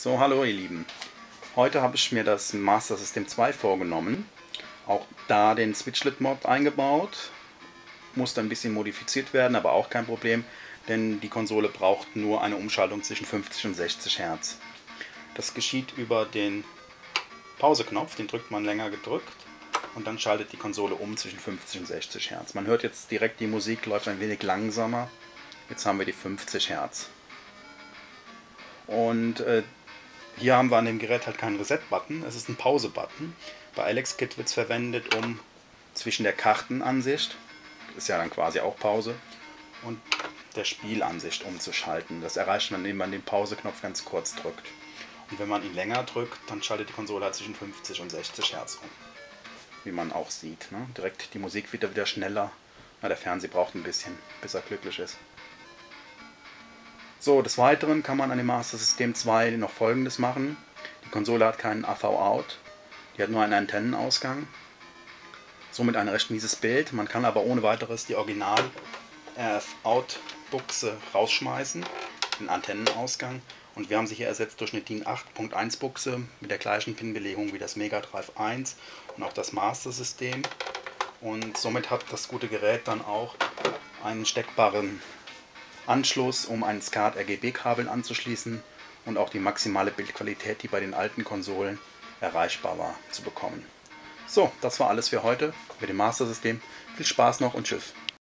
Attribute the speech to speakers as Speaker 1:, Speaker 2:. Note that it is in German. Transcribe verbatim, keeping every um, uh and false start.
Speaker 1: So, hallo ihr Lieben. Heute habe ich mir das Master System zwei vorgenommen. Auch da den Switchlet-Mod eingebaut. Musste ein bisschen modifiziert werden, aber auch kein Problem, denn die Konsole braucht nur eine Umschaltung zwischen fünfzig und sechzig Hertz. Das geschieht über den Pauseknopf, den drückt man länger gedrückt und dann schaltet die Konsole um zwischen fünfzig und sechzig Hertz. Man hört jetzt direkt, die Musik läuft ein wenig langsamer. Jetzt haben wir die fünfzig Hertz. Und äh, hier haben wir an dem Gerät halt keinen Reset-Button, es ist ein Pause-Button. Bei AlexKit wird es verwendet, um zwischen der Kartenansicht, ist ja dann quasi auch Pause, und der Spielansicht umzuschalten. Das erreicht man, indem man den Pause-Knopf ganz kurz drückt. Und wenn man ihn länger drückt, dann schaltet die Konsole halt zwischen fünfzig und sechzig Hertz um. Wie man auch sieht. Ne? Direkt die Musik wird wieder schneller. Na, der Fernseher braucht ein bisschen, bis er glücklich ist. So, des Weiteren kann man an dem Master System zwei noch Folgendes machen. Die Konsole hat keinen A V-Out, die hat nur einen Antennenausgang. Somit ein recht mieses Bild. Man kann aber ohne weiteres die Original-R F-Out-Buchse rausschmeißen, den Antennenausgang. Und wir haben sie hier ersetzt durch eine DIN acht Punkt eins Buchse mit der gleichen Pin-Belegung wie das Mega Drive eins und auch das Master System. Und somit hat das gute Gerät dann auch einen steckbaren Anschluss, um ein SCART R G B-Kabel anzuschließen und auch die maximale Bildqualität, die bei den alten Konsolen erreichbar war, zu bekommen. So, das war alles für heute mit dem Master System. Viel Spaß noch und tschüss.